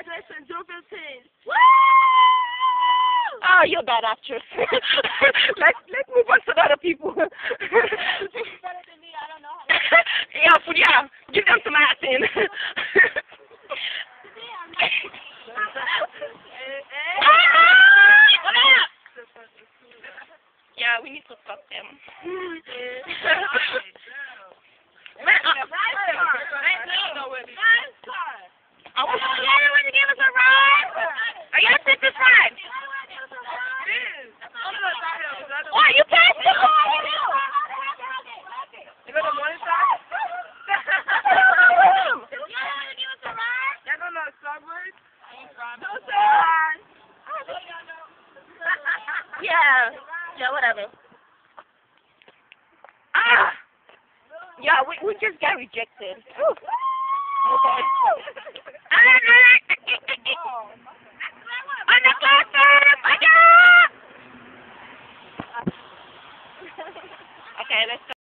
Congratulations, June 15th. Woo! Oh, you're a bad actress. let's move on to the other people. Better than me. I don't know how to. Yeah, give them some acting. Yeah, we need to stop them. I want to give us a ride. Are you gonna sit this ride? Why you passed the ride? You got the morning shot? Y'all don't know Starbucks? No, sir. Yeah, whatever. Ah! Yeah, we just got rejected. Okay. Okay, let's go.